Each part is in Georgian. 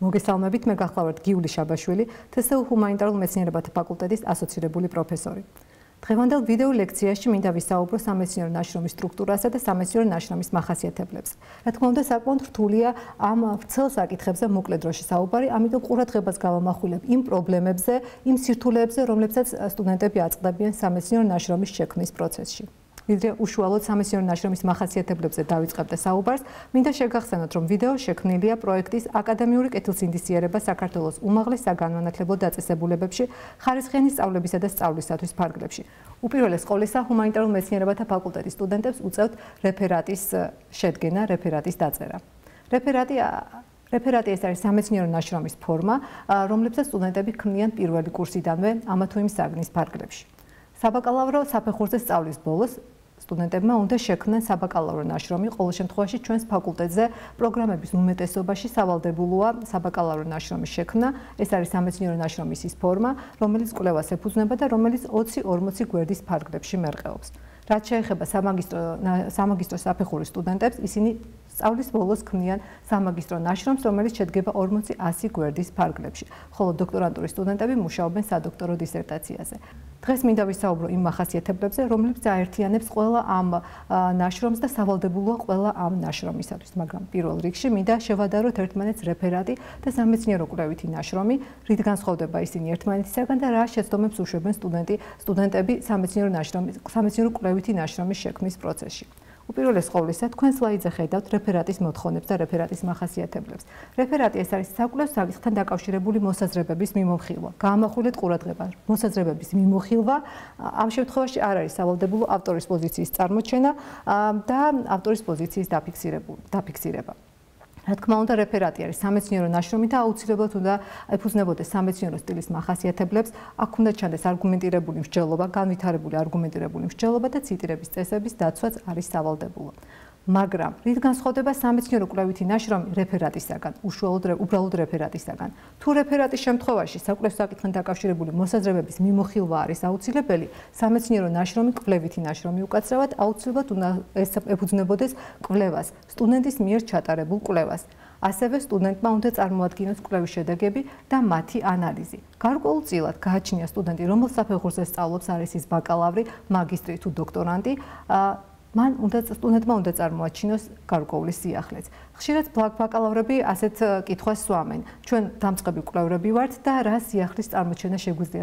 მოგესალმებით, მე გახლავართ გიული შაბაშვილი, თსუ ჰუმანიტარულ მეცნიერებათა ფაკულტეტის ასოცირებული პროფესორი. დღევანდელ ვიდეო ლექციაში მინდა ვისაუბრო სამეცნიერო ნაშრომის სტრუქტურასა და სამეცნიერო ნაშრომის მახასიათებლებს. რა თქმა უნდა, საკმაოდ რთულია ამ ვრცელ საკითხებზე მოკლე დროში საუბარი, ამიტომ ყურადღებას გავამახვილებ იმ პრობლემებზე, იმ სირთულეებზე, რომლებსაც სტუდენტები აწყდებიან სამეცნიერო ნაშრომის შექმნის პროცესში. ვიდრე უშუალოდ სამეცნიერო ნაშრომის მახასიათებლებზე დავიწყებდე საუბარს, მინდა შეგახსენოთ, რომ ვიდეო შექმნილია პროექტის აკადემიური კეთილსინდისიერება საქართველოს უმაღლეს საგანმანათლებლო დაწესებულებებში, ხარისხიანი სწავლებისა და სწავლისათვის ფარგლებში. უპირველეს ყოვლისა, ჰუმანიტარულ მეცნიერებათა ფაკულტეტის სტუდენტებს უწევთ რეფერატის შედგენა, რეფერატის დაწერა. რეფერატი ეს არის სამეცნიერო ნაშრომის ფორმა, რომლებსაც სტუდენტები ქმნიან პირველი კურსიდანვე ამა თუ იმ საგნის ფარგლებში. საბაკალავრო საფეხურზე სწავლის ბოლოს სტუდენტებმა უნდა შექმნან საბაკალავრო ნაშრომი, ყოველ შემთხვევაში ჩვენს ფაკულტეტზე პროგრამების უმეტესობაში სავალდებულოა საბაკალავრო ნაშრომის შექმნა. ეს არის სამეცნიერო ნაშრომის ის ფორმა, რომელიც კვლევას ეფუძნება და რომელიც 20-40 გვერდის ფარგლებში მერყეობს. რაც შეეხება სამაგისტრო საფეხურის სტუდენტებს, ისინი სწავლის ბოლოს ქმნიან სამაგისტრო ნაშრომს, რომელიც შედგება 40-100 გვერდის ფარგლებში, ხოლო დოქტორანტურის სტუდენტები მუშაობენ სადოქტორო დისერტაციაზე. დღეს მინდა ვისაუბრო იმ მახასიათებლებზე, რომლებიც აერთიანებს ყველა ამ ნაშრომს და სავალდებულოა ყველა ამ ნაშრომისათვის, მაგრამ პირველ რიგში მინდა შევადაროთ ერთმანეთს რეფერატი და სამეცნიერო კვლევითი ნაშრომი, რით განსხვავდება ისინი ერთმანეთისაგან და რა შეცდომებს უშვებენ სტუდენტები სამეცნიერო კვლევითი ნაშრომის შექმნის პროცესში. უპირველეს ყოვლისა, თქვენ სლაიდზე ხედავთ რეფერატის მოთხოვნებს და რეფერატის მახასიათებლებს. რეფერატი ეს არის საკვლევ საკითხთან დაკავშირებული მოსაზრებების მიმოხილვა. გაამახვილეთ ყურადღება, მოსაზრებების მიმოხილვა ამ შემთხვევაში არ არის სავალდებულო ავტორის პოზიციის წარმოჩენა და ავტორის პოზიციის დაფიქსირება. რა თქმა უნდა, რეფერატი არის სამეცნიერო ნაშრომი და აუცილებლად უნდა ეფუძნებოდეს სამეცნიერო სტილის მახასიათებლებს, აქ უნდა ჩანდეს არგუმენტირებული მსჯელობა, განვითარებული არგუმენტირებული მსჯელობა და ციტირების წესების დაცვაც არის სავალდებულო. მაგრამ რით განსხვავდება სამეცნიერო კვლევითი ნაშრომი რეფერატისაგან, უბრალოდ რეფერატისაგან? თუ რეფერატის შემთხვევაში საკვლევ საკითხთან დაკავშირებული მოსაზრებების მიმოხილვა არის აუცილებელი, სამეცნიერო ნაშრომი კვლევითი ნაშრომი უკაცრავად აუცილებლად უნდა ეფუძნებოდეს კვლევას, სტუდენტის მიერ ჩატარებულ კვლევას. ასევე სტუდენტმა უნდა წარმოადგინოს კვლევის შედეგები და მათი ანალიზი. გარკვეულწილად გააჩნია სტუდენტი, რომელ საფეხურზე სწავლობს, არის ის ბაკალავრი, მაგისტრი თუ დოქტორანტი, სტუდენტმა უნდა წარმოაჩინოს გარკვეული სიახლეც. ხშირად ბაკალავრები ასეთ კითხვას სვამენ. ჩვენ დამწყები კვლევრები ვართ და რა სიახლის წარმოჩენა შეგვიძლია,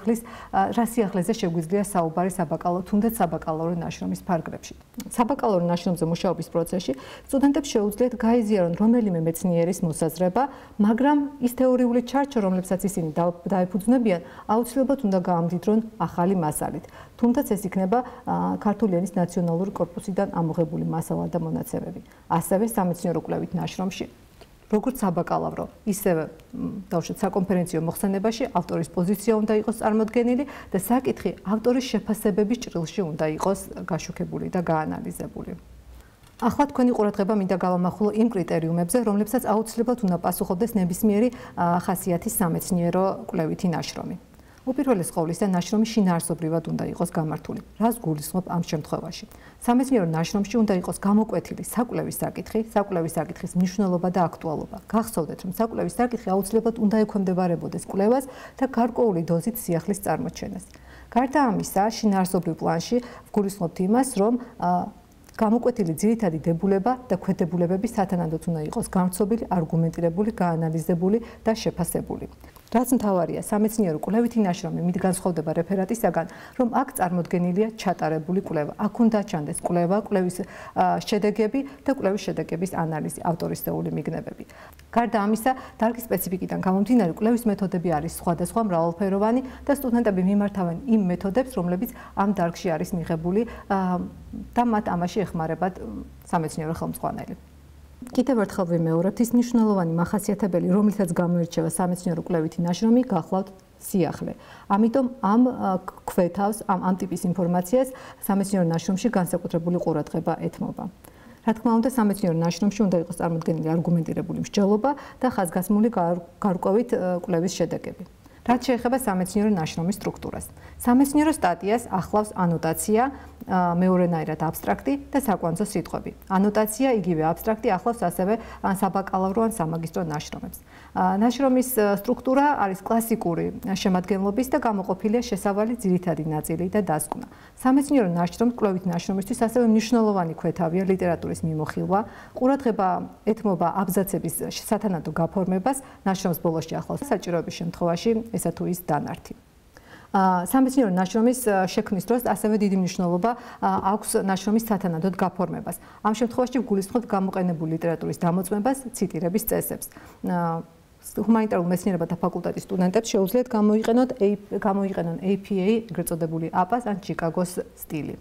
რა სიახლეზე შეგვიძლია საუბარი თუნდაც საბაკალავრო ნაშრომის ფარგლებში. საბაკალავრო ნაშრომზე მუშაობის პროცესში სტუდენტებს შეუძლიათ გაიზიარონ რომელიმე მეცნიერის მოსაზრება, მაგრამ ის თეორიული ჩარჩო, რომლებსაც ისინი დაეფუძნებიან, აუცილებლად უნდა გაამდიდრონ ახალი მასალით. თუმცა ეს იქნება ქართული ენის ნაციონალური კორპუსიდან ამოღებული მასალა და მონაცემები. ასევე სამეცნიერო კვლევით ნაშრომში, როგორც საბაკალავრო, ისევე დავუშვათ საკონფერენციო მოხსენებაში ავტორის პოზიცია უნდა იყოს წარმოდგენილი და საკითხი ავტორის შეფასებების ჭრილში უნდა იყოს გაშუქებული და გაანალიზებული. ახლა თქვენი ყურადღება მინდა გავამახვილო იმ კრიტერიუმებზე, რომლებსაც აუცილებლად უნდა პასუხობდეს ნებისმიერი ხასიათის სამეცნიერო კვლევითი ნაშრომი. უპირველეს ყოვლისა, ნაშრომი შინაარსობრივად უნდა იყოს გამართული. რას გულისხმობ ამ შემთხვევაში? სამეცნიერო ნაშრომში უნდა იყოს გამოკკვეთილი საკვლევის საკითხი, საკვლევის საკითხის მნიშვნელობა და აქტუალობა. გახსოვდეთ, რომ საკვლევის საკითხი აუცილებლად უნდა ექვემდებარებოდეს კვლევას და გარკვეული დოზით სიახლის წარმოჩენას. გარდა ამისა, შინაარსობრივ პლანში ვგულისხმობთ იმას, რომ გამოკვეთილი ძირითადი დებულება და ქვედებულებები სათანადოდ უნდა იყოს გამცნობილი, არგუმენტირებული, გაანალიზებული და შეფასებული. რაც მთავარია, სამეცნიერო კვლევითი ნაშრომი მით განსხვავდება რეფერატისაგან, რომ აქ წარმოდგენილია ჩატარებული კვლევა. აქ უნდა ჩანდეს კვლევა, კვლევის შედეგები და კვლევის შედეგების ანალიზი, ავტორისეული მიგნებები. გარდა ამისა, დარგის სპეციფიკიდან გამომდინარე, კვლევის მეთოდები არის სხვადასხვა მრავალფეროვანი და სტუდენტები მიმართავენ იმ მეთოდებს, რომლებიც ამ დარგში არის მიღებული და მათ ამაში ეხმარებათ სამეცნიერო ხელმძღვანელი. კიდევ ერთხელ ვიმეორებთ, ის მნიშვნელოვანი მახასიათებელი, რომლითაც გამოირჩევა სამეცნიერო კვლევითი ნაშრომი, გახლავთ სიახლე. ამიტომ ამ ქვეთავს, ამ ტიპის ინფორმაციას სამეცნიერო ნაშრომში განსაკუთრებული ყურადღება ეთმობა. რა თქმა უნდა, სამეცნიერო ნაშრომში უნდა იყოს წარმოდგენილი არგუმენტირებული მსჯელობა და ხაზგასმული გარკვევით კვლევის შედეგები. რაც შეეხება სამეცნიერო ნაშრომის სტრუქტურას. სამეცნიერო სტატიას ახლავს ანოტაცია, მეორენაირად აბსტრაქტი და საკვანძო სიტყვები. ანოტაცია იგივე აბსტრაქტი ახლავს ასევე საბაკალავრო ან სამაგისტრო ნაშრომებს. ნაშრომის სტრუქტურა არის კლასიკური შემადგენლობის და გამოყოფილია შესავალი ძირითადი ნაწილი და დასკვნა. სამეცნიერო ნაშრომს კვლევით ნაშრომისთვის ასევე მნიშვნელოვანი ქვეთავია ლიტერატურის მიმოხილვა, ყურადღება ეთმობა აბზაცების სათანადო გაფორმებას, ნაშრომს ბოლოსში ახლავს საჭიროების შემთხვევაში ესა თუ ის დანართი. სამეცნიერო ნაშრომის შექმნის დროს ასევე დიდი მნიშვნელობა აქვს ნაშრომის სათანადოდ გაფორმებას. ამ შემთხვევაში გულისხმობთ გამოყენებული ლიტერატურის დამოწმებას, ციტირების წესებს. ჰუმანიტარულ მეცნიერებათა ფაკულტეტის სტუდენტებს შეუძლიათ გამოიყენონ APA, ეგრეთ წოდებული APA-ს ან ჩიკაგოს სტილი.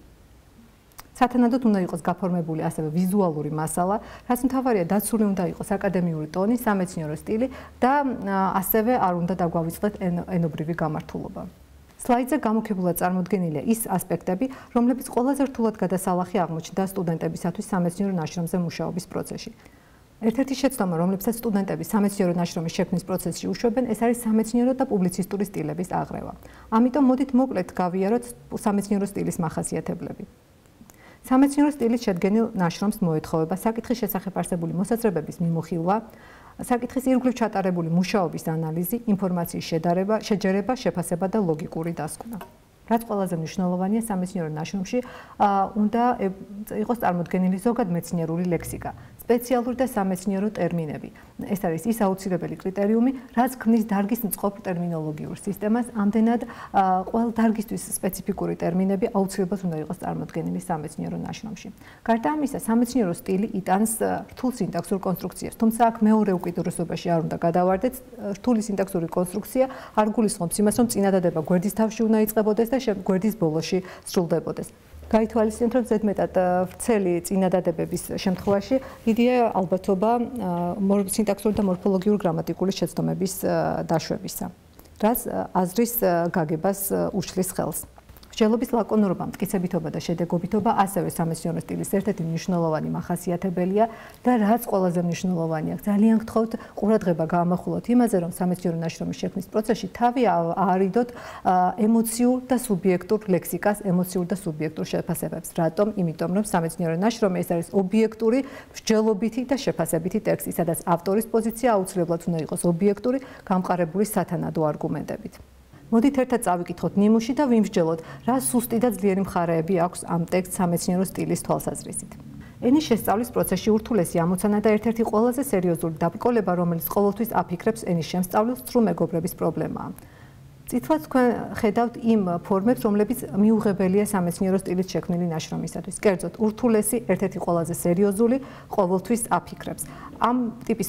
სათანადოდ უნდა იყოს გაფორმებული ასევე ვიზუალური მასალა, რაც მთავარია დაცული უნდა იყოს აკადემიური ტონი, სამეცნიერო სტილი და ასევე არ უნდა დაგვავიწყდეთ ენობრივი გამართულობა. სლაიდზე გამოქებულად წარმოდგენილია ის ასპექტები, რომლებიც ყველაზე რთულად გადასალახი აღმოჩნდა სტუდენტებისათვის სამეცნიერო ნაშრომზე მუშაობის პროცესში. ერთ-ერთი შეცდომა, რომლებსაც სტუდენტები სამეცნიერო ნაშრომის შექმნის პროცესში უშვებენ, ეს არის სამეცნიერო და პუბლიცისტური სტილების აღრევა. ამიტომ მოდით მოკლედ გავიაროთ სამეცნიერო სტილის მახასიათებლები. სამეცნიერო სტილით შედგენილ ნაშრომს მოეთხოვება საკითხის შესახებ არსებული მოსაზრებების მიმოხილვა, საკითხის ირგვლივ ჩატარებული მუშაობის ანალიზი, ინფორმაციის შეჯერება, შეფასება და ლოგიკური დასკვნა. რაც ყველაზე მნიშვნელოვანია სამეცნიერო ნაშრომში უნდა იყოს წარმოდგენილი ზოგადმეცნიერული ლექსიკა, სპეციალური და სამეცნიერო ტერმინები. ეს არის ის აუცილებელი კრიტერიუმი, რაც ქმნის დარგის მწყობ ტერმინოლოგიურ სისტემას, ამდენად ყველა დარგისთვის სპეციფიკური ტერმინები აუცილებლად უნდა იყოს წარმოდგენილი სამეცნიერო ნაშრომში. გარდა ამისა, სამეცნიერო სტილი იტანს რთულ სინტაქსურ კონსტრუქციას, თუმცა აქ მეორე უკიდურესობაში არ უნდა გადავარდეთ, რთული სინტაქსური კონსტრუქცია არ გულისხმობს იმას, რომ წინადადება გვერდის თავში უნდა იწყებოდეს და გვერდის ბოლოში სრულდებოდეს. გაითვალისწინოთ, რომ ზედმეტად ვრცელი წინადადებების შემთხვევაში დიდია ალბათობა სინტაქსური და მორფოლოგიური გრამატიკული შეცდომების დაშვებისა, რაც აზრის გაგებას უშლის ხელს. მსჯელობის ლაკონურობა, მტკიცებითობა და შედეგობითობა ასევე სამეცნიერო სტილის ერთ-ერთი მნიშვნელოვანი მახასიათებელია და რაც ყველაზე მნიშვნელოვანია, ძალიან გთხოვთ ყურადღება გაამახვილოთ იმაზე, რომ სამეცნიერო ნაშრომის შექმნის პროცესში თავი აარიდოთ ემოციურ და სუბიექტურ ლექსიკას, ემოციურ და სუბიექტურ შეფასებებს. რატომ? იმიტომ, რომ სამეცნიერო ნაშრომი ეს არის ობიექტური, მსჯელობითი და შეფასებითი ტექსტი, სადაც ავტორის პოზიცია აუცილებლად უნდა იყოს ობიექტური, გამყარებული სათანადო არგუმენტებით. მოდით ერთად წავიკითხოთ ნიმუში და ვიმსჯელოთ, რა სუსტი და ძლიერი მხარეები აქვს ამ ტექსტს სამეცნიერო სტილის თვალსაზრისით. ენის შესწავლის პროცესში ურთულესი ამოცანა და ერთ-ერთი ყველაზე სერიოზული დაბრკოლება, რომელიც ყოველთვის აფიქრებს ენის შემსწავლელს, სრულ მეგობრების პრობლემაა. წითლად თქვენ ხედავთ იმ ფორმებს, რომლებიც მიუღებელია სამეცნიერო სტილით შექმნილი ნაშრომისათვის. კერძოდ, ურთულესი ერთ-ერთი ყველაზე სერიოზული ყოველთვის აფიქრებს. ამ ტიპის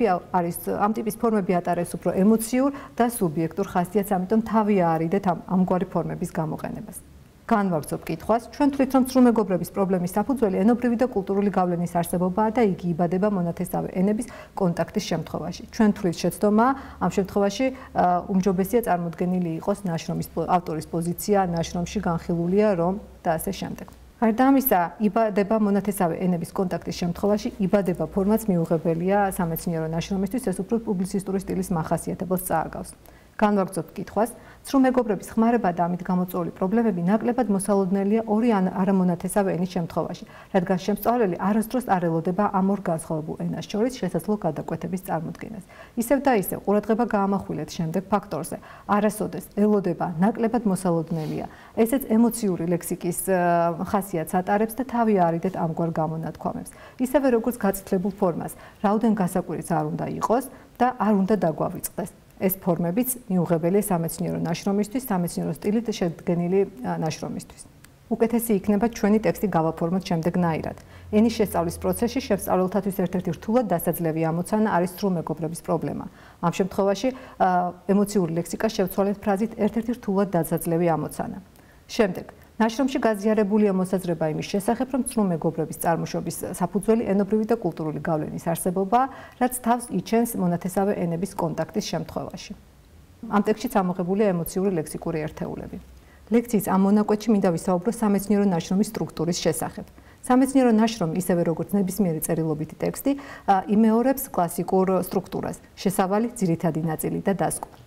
ფორმები ატარებს უფრო ემოციურ და სუბიექტურ ხასიათს, ამიტომ თავი აარიდეთ ამგვარი ფორმების გამოყენებას. განვაგრძობ კითხვას, ჩვენ თვლით, რომ სრულმეგობრების პრობლემის საფუძველი ენობრივი და კულტურული გავლენის არსებობაა და იგი იბადება მონათესავე ენების კონტაქტის შემთხვევაში. ჩვენ თვლით შეცდომაა, ამ შემთხვევაში უმჯობესია წარმოდგენილი იყოს ნაშრომის ავტორის პოზიცია, ნაშრომში განხილულია რომ და ასე შემდეგ. გარდა ამისა, იბადება მონათესავე ენების კონტაქტის შემთხვევაში, იბადება ფორმაც მიუღებელია სამეცნიერო ნაშრომისთვის, ეს უფრო პუბლიცისტური სტილის მახასიათებელს წააგავს. განვაგრძობთ კითხვას, სრულმეგობრების ხმარება და ამით გამოწვეული პრობლემები ნაკლებად მოსალოდნელია ორი არამონათესავე ენის შემთხვევაში, რადგან შემსწავლელი არასდროს არ ელოდება ამ ორ განსხვავებულ ენას შორის შესაძლო გადაკვეთების წარმოდგენას. ისევ და ისევ ყურადღება გაამახვილეთ შემდეგ ფაქტორზე. არასოდეს ელოდება ნაკლებად მოსალოდნელია. ესეც ემოციური ლექსიკის ხასიათს ატარებს და თავი აარიდეთ ამგვარ გამონათქვამებს. ისევე როგორც გაწითლებულ ფორმას, რაოდენ გასაკვირიც არ უნდა იყოს და არ უნდა დაგვავიწყდეს. ეს ფორმებიც მიუღებელია სამეცნიერო ნაშრომისთვის, სამეცნიერო სტილით შედგენილი ნაშრომისთვის. უკეთესი იქნება ჩვენი ტექსტი გავაფორმოთ შემდეგნაირად. ენის შესწავლის პროცესში შესწავლელთათვის ერთ-ერთი რთულად დასაძლევი ამოცანა არის სრულმეგობრების პრობლემა. ამ შემთხვევაში ემოციური ლექსიკა შევცვალეთ ფრაზით ერთ-ერთი რთულად დასაძლევი ამოცანა. შემდეგ ნაშრომში გაზიარებულია მოსაზრება იმის შესახებ, რომ სრულმეგობრების წარმოშობის საფუძველი ენობრივი და კულტურული გავლენის არსებობაა, რაც თავს იჩენს მონათესავე ენების კონტაქტის შემთხვევაში. ამ ტექსტში ამოღებულია ემოციური ლექსიკური ერთეულები. ლექციის ამ მონაკვეთში მინდა ვისაუბრო სამეცნიერო ნაშრომის სტრუქტურის შესახებ. სამეცნიერო ნაშრომი, ისევე როგორც ნებისმიერი წერილობითი ტექსტი, იმეორებს კლასიკურ სტრუქტურას: შესავალი, ძირითადი ნაწილი და დასკვნა.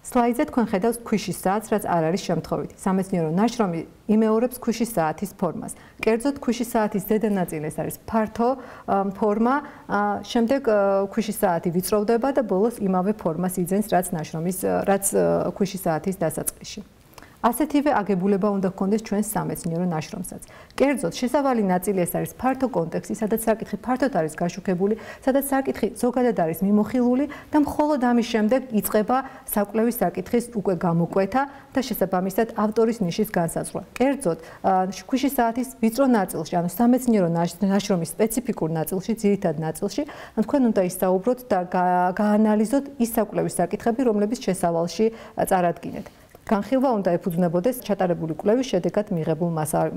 სლაიდზე თქვენ ხედავთ ქვიშის საათს, რაც არ არის შემთხვევითი. სამეცნიერო ნაშრომი იმეორებს ქვიშის საათის ფორმას. კერძოდ ქვიშის საათის ზედა ნაწილი ეს არის ფართო ფორმა, შემდეგ ქვიშის საათი ვიწროვდება და ბოლოს იმავე ფორმას იძენს, რაც ქვიშის საათის დასაწყისში. ასეთივე აგებულება უნდა ჰქონდეს ჩვენს სამეცნიერო ნაშრომსაც. კერძოდ, შესავალი ნაწილი ეს არის ფართო კონტექსტი, სადაც საკითხი ფართოდ არის გაშუქებული, სადაც საკითხი ზოგადად არის მიმოხილული და მხოლოდ ამის შემდეგ იწყება საკვლევის საკითხის უკვე გამოკვეთა და შესაბამისად ავტორის ნიშის განსაზღვრა. კერძოდ, ქვიშის საათის ვიწრო ნაწილში, ანუ სამეცნიერო ნაშრომის სპეციფიკურ ნაწილში, ძირითად ნაწილში, თქვენ უნდა ისაუბროთ და გაანალიზოთ ის საკვლევის საკითხები, რომლებიც შესავალში წარადგინეთ. განხილვა უნდა ეფუძნებოდეს ჩატარებული კვლევის შედეგად მიღებულ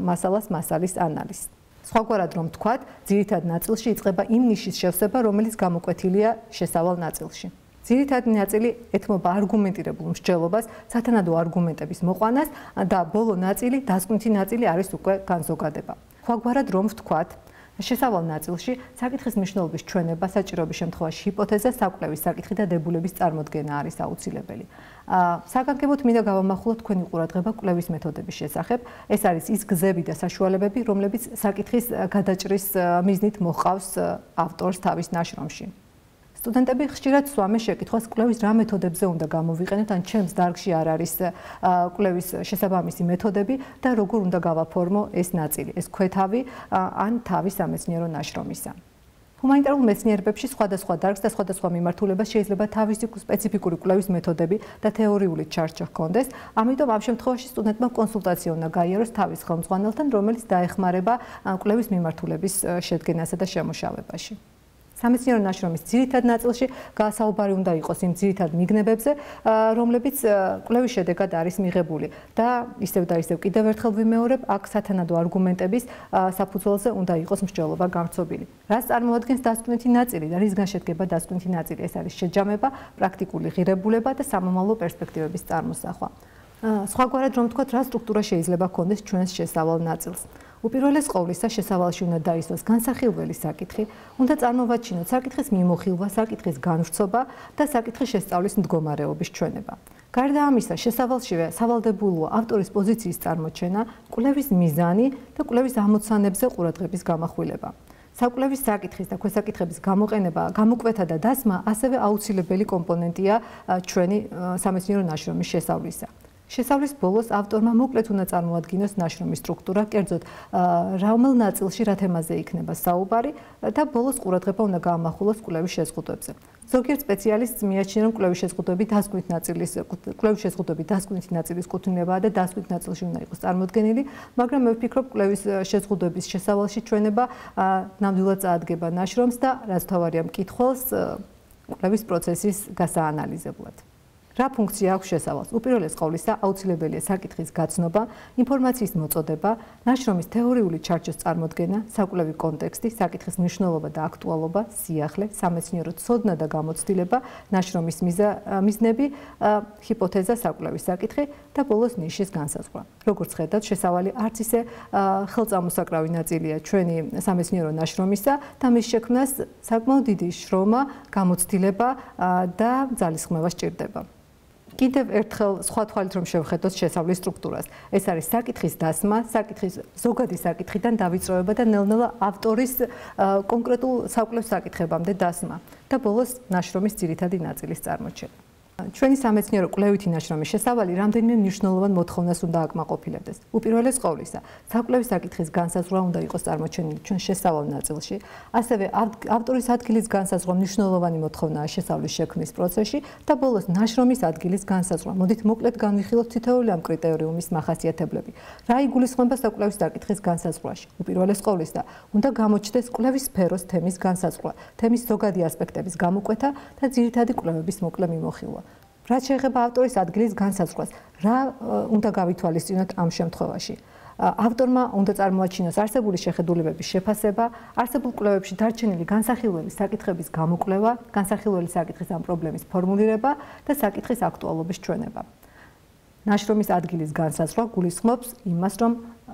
მასალის ანალიზს. სხვაგვარად რომ ვთქვათ, ძირითად ნაწილში იწყება იმ ნიშის შევსება, რომელიც გამოკვეთილია შესავალ ნაწილში. ძირითადი ნაწილი ეთმობა არგუმენტირებულ მსჯელობას, სათანადო არგუმენტების მოყვანას და ბოლო ნაწილი, დასკვნითი ნაწილი არის უკვე განზოგადება. სხვაგვარად რომ ვთქვათ, შესავალ ნაწილში საკითხის მნიშვნელობის ჩვენება, საჭიროების შემთხვევაში ჰიპოთეზა, საკვლევის საკითხი და დებულების წარმოდგენა არის აუცილებელი. საგანგებოდ მინდა გავამახვილოთ თქვენი ყურადღება კვლევის მეთოდების შესახებ. ეს არის ის გზები და საშუალებები, რომლებიც საკითხის გადაჭრის მიზნით მოჰყავს ავტორს თავის ნაშრომში. სტუდენტები ხშირად სვამენ შეკითხვას, კვლევის რა მეთოდებზე უნდა გამოვიყენოთ, ან ჩემს დარგში არ არის კვლევის შესაბამისი მეთოდები და როგორ უნდა გავაფორმო ეს ნაწილი, ეს ქვეთავი ან თავი სამეცნიერო ნაშრომისა. ჰუმანიტარულ მეცნიერებებში სხვადასხვა დარგს და სხვადასხვა მიმართულებას შეიძლება თავისი სპეციფიკური კვლევის მეთოდები და თეორიული ჩარჩო ჰქონდეს. ამიტომ ამ შემთხვევაში სტუდენტმა კონსულტაცია უნდა გაიაროს თავის ხელმძღვანელთან, რომელიც დაეხმარება კვლევის მიმართულების შედგენასა და შემუშავებაში. სამეცნიერო ნაშრომის ძირითად ნაწილში საუბარი უნდა იყოს იმ ძირითად მიგნებებზე, რომლებიც კვლევის შედეგად არის მიღებული და ისევ კიდევ ერთხელ ვიმეორებ, აქ სათანადო არგუმენტების საფუძველზე უნდა იყოს მსჯელობა გამრცობილი. რას წარმოადგენს დასკვნითი ნაწილი და რისგან შედგება დასკვნითი ნაწილი? ეს არის შეჯამება, პრაქტიკული ღირებულება და სამომავლო პერსპექტივების წარმოსახვა. სხვაგვარად რომ ვთქვათ, რა სტრუქტურა შეიძლება ჰქონდეს ჩვენს შესავალ ნაწილს? უპირველეს ყოვლისა, შესავალში უნდა დაისვას განსახილველი საკითხი, უნდა წარმოვაჩინოთ საკითხის მიმოხილვა, საკითხის განვრცობა და საკითხის შესწავლის მდგომარეობის ჩვენება. გარდა ამისა, შესავალშივე სავალდებულოა ავტორის პოზიციის წარმოჩენა, კვლევის მიზანი და კვლევის ამოცანებზე ყურადღების გამახვილება. საკვლევის საკითხის და ქვესაკითხების გამოყენება, გამოკვეთა და დასმა ასევე აუცილებელი კომპონენტია ჩვენი სამეცნიერო ნაშრომის შესავლისა. შესავლის ბოლოს ავტორმა მოკლედ უნდა წარმოადგინოს ნაშრომის სტრუქტურა, კერძოდ რომელ ნაწილში რა თემაზე იქნება საუბარი და ბოლოს ყურადღება უნდა გაამახვილოს კვლევის შეზღუდვებზე. ზოგიერთ სპეციალისტს მიაჩნია, რომ კვლევის შეზღუდვები დასკვნითი ნაწილის კუთვნილებაა და დასკვნით ნაწილში უნდა იყოს წარმოდგენილი, მაგრამ მე ვფიქრობ, კვლევის შეზღუდვების შესავალში ჩვენება ნამდვილად წაადგება ნაშრომს და რაც თავარია მკითხველს კვლევის პროცესის გასაანალიზებლად. რა ფუნქცია აქვს შესავალს? უპირველეს ყოვლისა, აუცილებელია საკითხის გაცნობა, ინფორმაციის მოწოდება, ნაშრომის თეორიული ჩარჩოს წარმოდგენა, საკვლევი კონტექსტი, საკითხის მნიშვნელობა და აქტუალობა, სიახლე, სამეცნიერო ცოდნა და გამოცდილება, ნაშრომის მიზნები, ჰიპოთეზა, საკვლევის საკითხი და ბოლოს ნიშის განსაზღვრა. როგორც ხედავთ, შესავალი არც ისე ხელწამოსაკრავი ნაწილია ჩვენი სამეცნიერო ნაშრომისა და მის შექმნას საკმაოდ დიდი შრომა, გამოცდილება და ძალისხმევა სჭირდება. კიდევ ერთხელ სხვა თვალით რომ შევხედოთ შესავლის სტრუქტურას. ეს არის საკითხის დასმა, ზოგადი საკითხიდან დავიწროება და ნელ-ნელა ავტორის კონკრეტულ საკვლევ საკითხებამდე დასმა და ბოლოს ნაშრომის ძირითადი ნაწილის წარმოჩენა. ჩვენი სამეცნიერო კვლევითი ნაშრომის შესავალი რამდენიმე მნიშვნელოვან მოთხოვნას უნდა აკმაყოფილებდეს. უპირველეს ყოვლისა, საკვლევის საკითხის განსაზღვრა უნდა იყოს წარმოჩენილი ჩვენ შესავალ ნაწილში, ასევე ავტორის ადგილის განსაზღვრა მნიშვნელოვანი მოთხოვნაა შესავლის შექმნის პროცესში და ბოლოს ნაშრომის ადგილის განსაზღვრა. მოდით მოკლედ განვიხილოთ თითოეული ამ კრიტერიუმის მახასიათებლები. რა იგულისხმება საკვლევის საკითხის განსაზღვრაში? უპირველეს ყოვლისა, უნდა გამოჩნდეს კვლევის სფეროს თემის განსაზღვრა, თემის ზოგადი ასპექტების გამოკვეთა და ძირითადი კვლევების მოკლე მიმოხილვა. რაც შეეხება ავტორის ადგილის განსაზღვრას, რა უნდა გავითვალისწინოთ ამ შემთხვევაში? ავტორმა უნდა წარმოაჩინოს არსებული შეხედულებების შეფასება, არსებულ კვლევებში დარჩენილი განსახილველი საკითხების გამოკვლევა, განსახილველი საკითხის ან პრობლემის ფორმულირება და საკითხის აქტუალობის ჩვენება. ნაშრომის ადგილის განსაზღვრა გულისხმობს იმას, რომ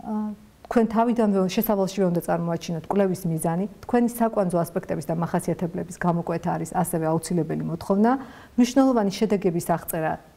თქვენ თავიდანვე შესავალშივე უნდა წარმოაჩინოთ კვლევის მიზანი, თქვენი საკვანძო ასპექტების და მახასიათებლების გამოკვეთა არის ასევე აუცილებელი მოთხოვნა, მნიშვნელოვანი შედეგების აღწერა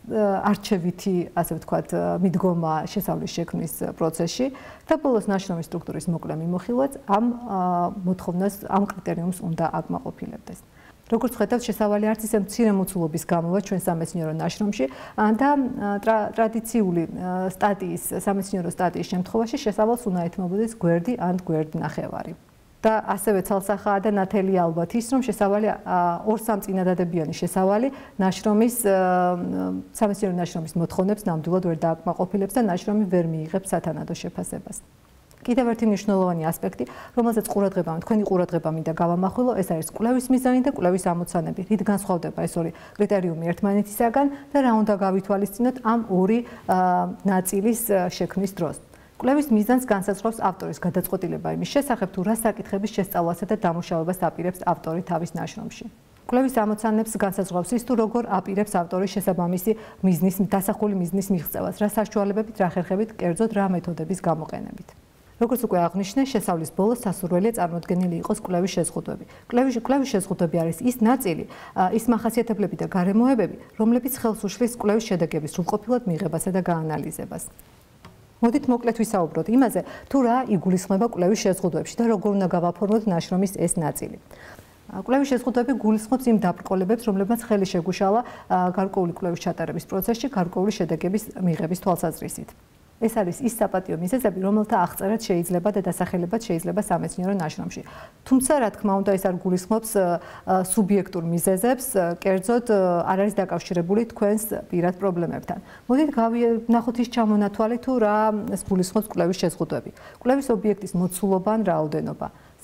არჩევითი, ასე ვთქვათ, მიდგომა შესავლის შექმნის პროცესში და ბოლოს ნაშრომის სტრუქტურის მოკლე მიმოხილვაც ამ მოთხოვნას, ამ კრიტერიუმს უნდა აკმაყოფილებდეს. როგორც ხედავთ, შესავალი არც ისე მცირე მოცულობის გამოვა ჩვენ სამეცნიერო ნაშრომში და ტრადიციული სტატიის, სამეცნიერო სტატიის შემთხვევაში შესავალს უნდა ეთმობოდეს გვერდი ან გვერდნახევარი. და ასევე ცალსახაა და ნათელია ალბათ ის, რომ შესავალი 2-3 წინადადებიანი შესავალი ნაშრომის სამეცნიერო ნაშრომის მოთხოვნებს ნამდვილად ვერ დააკმაყოფილებს და ნაშრომი ვერ მიიღებს სათანადო შეფასებას. კიდევ ერთი მნიშვნელოვანი ასპექტი, რომელზეც თქვენი ყურადღება მინდა გავამახვილო, ეს არის კვლევის მიზანი და კვლევის ამოცანები. რით განსხვავდება ეს ორი კრიტერიუმი ერთმანეთისაგან და რა უნდა გავითვალისწინოთ ამ ორი ნაწილის შექმნის დროს. კვლევის მიზანს განსაზღვრავს ავტორის გადაწყვეტილება იმის შესახებ, თუ რა საკითხების შესწავლასა და დამუშავებას აპირებს ავტორი თავის ნაშრომში. კვლევის ამოცანებს განსაზღვრავს ის, თუ როგორ აპირებს ავტორი შესაბამისი დასახული მიზნის მიღწევას, რა საშუალებებით, რა ხერხებით, კერძოდ რა მეთოდების გამოყენებით. როგორც უკვე აღნიშნე, შესავლის ბოლოს სასურველია წარმოდგენილი იყოს კვლევის შეზღუდვები. კვლევის შეზღუდვები არის ის ნაწილი, ის მახასიათებლები და გარემოებები, რომლებიც ხელს უშლის კვლევის შედეგების სრულყოფილად მიღებასა და გაანალიზებას. მოდით მოკლედ ვისაუბროთ იმაზე, თუ რა იგულისხმება კვლევის შეზღუდვებში და როგორ უნდა გავაფორმოთ ნაშრომის ეს ნაწილი. კვლევის შეზღუდვები გულისხმობს იმ დაბრკოლებებს, რომლებმაც ხელი შეგუშალა გარკვეული კვლევის ჩატარების პროცესში გარკვეული შედეგების მიღების თვალსაზრისით. ეს არის ის საპატიო მიზეზები, რომელთა აღწერაც შეიძლება და დასახელებაც შეიძლება სამეცნიერო ნაშრომში. თუმცა, რა თქმა უნდა, ეს არ გულისხმობს სუბიექტურ მიზეზებს, კერძოდ არ არის დაკავშირებული თქვენს პირად პრობლემებთან. მოდით ნახოთ ის ჩამონათვალი, თუ რა გულისხმობს კვლევის შეზღუდვები. კვლევის ობიექტის მოცულობა ან რაოდენობა.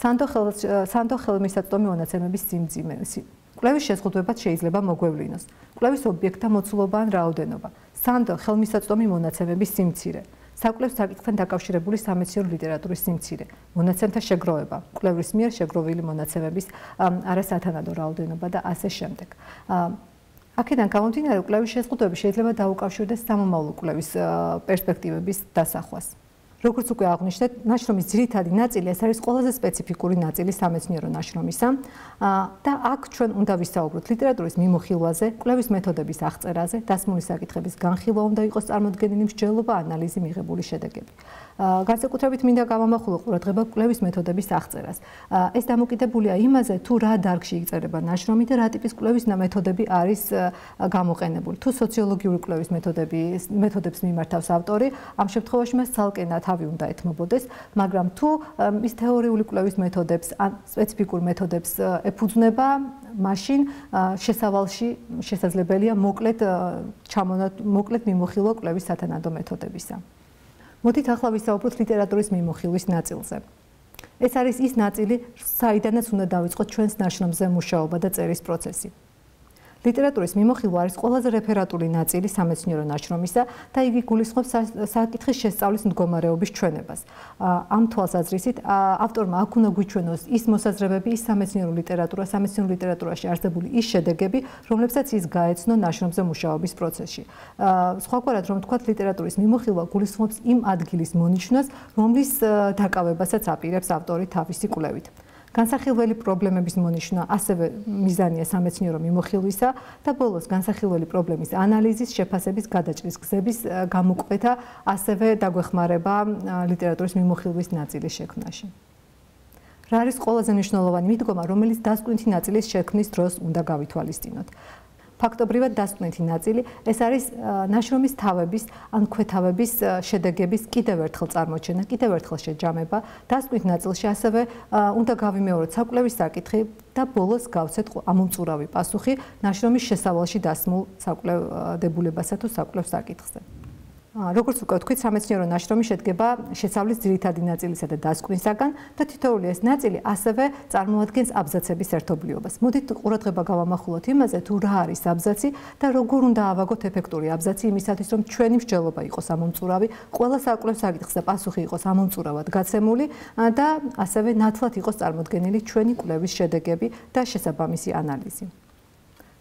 სანდო ხელმისაწვდომი მონაცემების სიმძიმე. კვლევის შეზღუდვებად შეიძლება მოგვევლინოს. კვლევის ობიექტთა მოცულობა ან რაოდენობა. სანდო ხელმისაწვდომი მონაცემების სიმცირე. საკვლევ საკითხთან დაკავშირებული სამეცნიერო ლიტერატურის სიმცირე. მონაცემთა შეგროვება. კვლევრის მიერ შეგროვილი მონაცემების არასათანადო რაოდენობა და ასე შემდეგ. აქედან გამომდინარე, კვლევის შეზღუდვები შეიძლება დაუკავშირდეს სამომავლო კვლევის პერსპექტივების დასახვას. როგორც უკვე აღნიშნეთ, ნაშრომის ძირითადი ნაწილი ეს არის ყველაზე სპეციფიკური ნაწილი სამეცნიერო ნაშრომისა და აქ ჩვენ უნდა ვისაუბროთ ლიტერატურის მიმოხილვაზე, კვლევის მეთოდების აღწერაზე, დასმული საკითხების განხილვა უნდა იყოს წარმოდგენილი მსჯელობა, ანალიზი, მიღებული შედეგები. განსაკუთრებით მინდა გავამახვილო ყურადღება კვლევის მეთოდების აღწერას. ეს დამოკიდებულია იმაზე, თუ რა დარგში იწერება ნაშრომი და რა ტიპის კვლევის მეთოდები არის გამოყენებული. თუ სოციოლოგიური კვლევის მეთოდებს მიმართავს ავტორი, ამ შემთხვევაში მას ცალკე თავი უნდა ეთმობოდეს, მაგრამ თუ ის თეორიული კვლევის მეთოდებს ან სპეციფიკურ მეთოდებს ეფუძნება, მაშინ შესავალში შესაძლებელია მოკლედ მიმოხილვა კვლევის სათანადო მეთოდებისა. მოდით ახლა ვისაუბროთ ლიტერატურის მიმოხილვის ნაწილზე. ეს არის ის ნაწილი, საიდანაც უნდა დავიწყოთ ჩვენს ნაშრომზე მუშაობა და წერის პროცესი. ლიტერატურის მიმოხილვა არის ყველაზე რეფერატული ნაწილი სამეცნიერო ნაშრომისა და იგი გულისხმობს საკითხის შესწავლის მდგომარეობის ჩვენებას. ამ თვალსაზრისით ავტორმა აქ უნდა გვიჩვენოს ის მოსაზრებები, ის სამეცნიერო ლიტერატურაში არსებული ის შედეგები, რომლებსაც ის გაეცნო ნაშრომზე მუშაობის პროცესში. სხვაგვარად რომ ვთქვათ, ლიტერატურის მიმოხილვა გულისხმობს იმ ადგილის მონიშნვას, რომლის დაკავებასაც აპირებს ავტორი თავისი კვლევით. განსახილველი პრობლემების მონიშნა ასევე მიზანია სამეცნიერო მიმოხილვისა და ბოლოს განსახილველი პრობლემის ანალიზის, შეფასების, გადაჭრის გზების გამოკვეთა ასევე დაგვეხმარება ლიტერატურის მიმოხილვის ნაწილის შექმნაში. რა არის ყველაზე მნიშვნელოვანი მიდგომა, რომელიც დასკვნითი ნაწილის შექმნის დროს უნდა გავითვალისწინოთ? ფაქტობრივად დასკვნითი ნაწილი ეს არის ნაშრომის თავების ან ქვეთავების შედეგების კიდევ ერთხელ წარმოჩენა, კიდევ ერთხელ შეჯამება. დასკვნით ნაწილში ასევე უნდა გავიმეოროთ საკვლევის საკითხი და ბოლოს გავცეთ ამომწურავი პასუხი ნაშრომის შესავალში დასმულ საკვლევ დებულებასა თუ საკვლევ საკითხზე. როგორც უკვე ვთქვით, სამეცნიერო ნაშრომი შედგება შესავლის ძირითადი ნაწილისა და დასკვნისაგან და თითოეული ეს ნაწილი ასევე წარმოადგენს აბზაცების ერთობლიობას. მოდით ყურადღება გავამახვილოთ იმაზე, თუ რა არის აბზაცი და როგორ უნდა ავაგოთ ეფექტური აბზაცი იმისათვის, რომ ჩვენი მსჯელობა იყოს ამომწურავი, ყველა საკვლევ საკითხზე პასუხი იყოს ამომწურავად გაცემული და ასევე ნათლად იყოს წარმოდგენილი ჩვენი კვლევის შედეგები და შესაბამისი ანალიზი.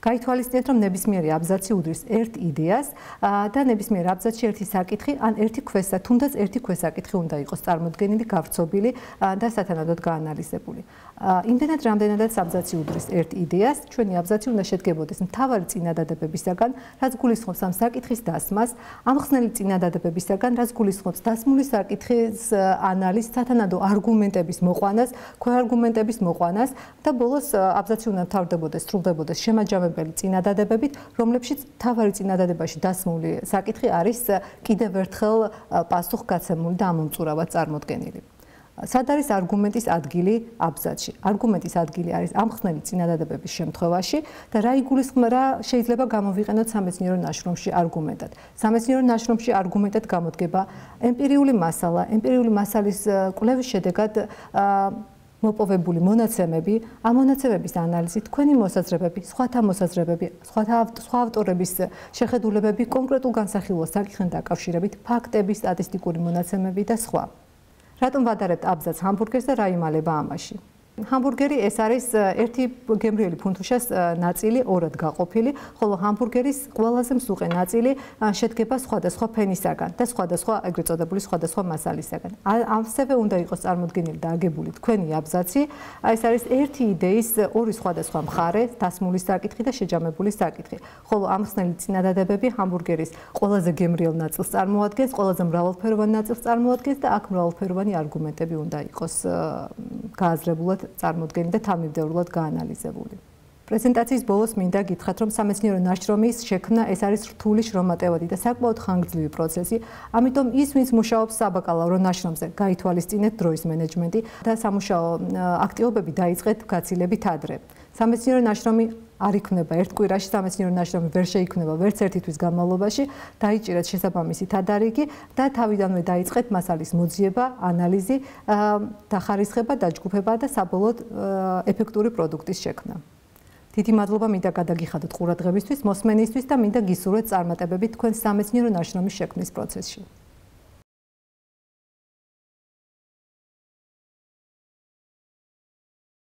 გაითვალისწინეთ, რომ ნებისმიერი აბზაცი უდრის ერთ იდეას და ნებისმიერ აბზაცში ერთი საკითხი ან ერთი ქვესა, თუნდაც ერთი ქვესაკითხი უნდა იყოს წარმოდგენილი, გავრცობილი და სათანადოდ გაანალიზებული. იმდენად, რამდენადაც აბზაცი უდრის ერთ იდეას, ჩვენი აბზაცი უნდა შედგებოდეს მთავარი წინადადებებისაგან, რაც გულისხმობს ამ საკითხის დასმას, ამხსნელი წინადადებებისაგან, რაც გულისხმობს დასმული საკითხის ანალიზს, სათანადო არგუმენტების მოყვანას, ქვეარგუმენტების მოყვანას და ბოლოს აბზაცი უნდა მთავრდებოდეს, სრულდებოდეს შემაჯამებელი წინადადებებით, რომლებშიც მთავარი წინადადებაში დასმული საკითხი არის კიდევ ერთხელ პასუხგაცემული და ამომწურავად წარმოდგენილი. სად არის არგუმენტის ადგილი აბზაცში? არგუმენტის ადგილი არის ამხსნელი წინადადებების შემთხვევაში და რა შეიძლება გამოვიყენოთ სამეცნიერო ნაშრომში არგუმენტად. სამეცნიერო ნაშრომში არგუმენტად გამოდგება ემპირიული მასალა, ემპირიული მასალის კვლევის შედეგად მოპოვებული მონაცემები, ამ მონაცემების ანალიზით თქვენი მოსაზრებები, სხვათა მოსაზრებები, სხვა ავტორების შეხედულებები, კონკრეტულ განსახილულ საკითხთან დაკავშირებით, ფაქტები, სტატისტიკური მონაცემები და სხვა. რატომ ვადარებთ აბზაცს ჰამბურგერს და რა იმალება ამაში? ჰამბურგერი ეს არის ერთი გემრიელი ფუნთუშას ნაწილი, ორად გაყოფილი, ხოლო ჰამბურგერის ყველაზე მსუყე ნაწილი შედგება სხვადასხვა ფენისაგან და სხვადასხვა ეგრეთ წოდებული სხვადასხვა მასალისაგან. ასევე უნდა იყოს წარმოდგენილი და აგებული თქვენი აბზაცი. ეს არის ერთი იდეის ორი სხვადასხვა მხარე, დასმული საკითხი და შეჯამებული საკითხი. ხოლო ამხსნელი წინადადებები ჰამბურგერის ყველაზე გემრიელ ნაწილს წარმოადგენს, ყველაზე მრავალფეროვან ნაწილს წარმოადგენს და აქ მრავალფეროვანი არგუმენტები უნდა იყოს გააზრებულად წარმოდგენილი და თავმიმდევრულად გაანალიზებული. პრეზენტაციის ბოლოს მინდა გითხრათ, რომ სამეცნიერო ნაშრომის შექმნა ეს არის რთული შრომატევადი და საკმაოდ ხანგრძლივი პროცესი, ამიტომ ის, ვინც მუშაობს საბაკალავრო ნაშრომზე, გაითვალისწინეთ დროის მენეჯმენტი და სამუშაო აქტივობები დაიწყეთ გაცილებით ადრე. სამეცნიერო ნაშრომი არ იქმნება ერთ კვირაში, სამეცნიერო ნაშრომი ვერ შეიქმნება ვერც ერთი თვის განმავლობაში, დაიჭირეთ შესაბამისი თადარიგი და თავიდანვე დაიწყეთ მასალის მოძიება, ანალიზი, დახარისხება, დაჯგუფება და საბოლოოდ ეფექტური პროდუქტის შექმნა. დიდი მადლობა მინდა გადაგიხადოთ ყურადღებისთვის, მოსმენისთვის და მინდა გისურვეთ წარმატებები თქვენ სამეცნიერო ნაშრომის შექმნის პროცესში.